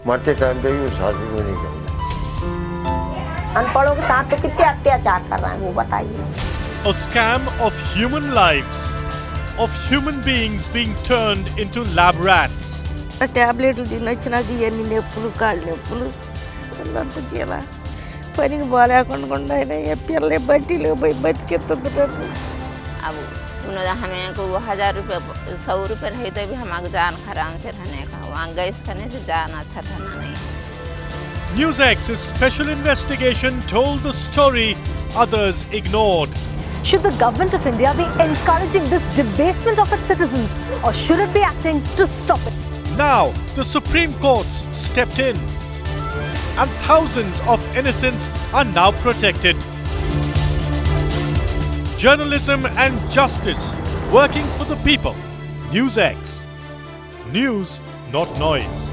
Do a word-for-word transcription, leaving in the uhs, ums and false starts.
मरते टाइम पे भी वो शादी में नहीं जाऊंगा। अनपढ़ों के साथ तो कितने अत्याचार कर रहे हैं वो बताइए। A scam of human lives, of human beings being turned into lab rats. టాబ్లెట్లు తినొచ్చినాక ఇవన్నీ నొప్పులు కాళ్ళు నొప్పులు అంత తీరా పనికి పోలేకుండా పిల్లలు బట్టీలు పోయి బతికెత్తుతున్నారు. अब उन्होंने हमें को वो हजार रुपये सौ रुपये रहे तो भी हमारे जान आराम से रहने का, वहाँ गैस करने से जान अच्छा रहना नहीं। NewsX's special investigation told the story others ignored. Should the government of India be encouraging this debasement of its citizens, or should it be acting to stop it? Now, the Supreme Court's stepped in, and thousands of innocents are now protected. Journalism and justice working for the people. NewsX. News, not noise.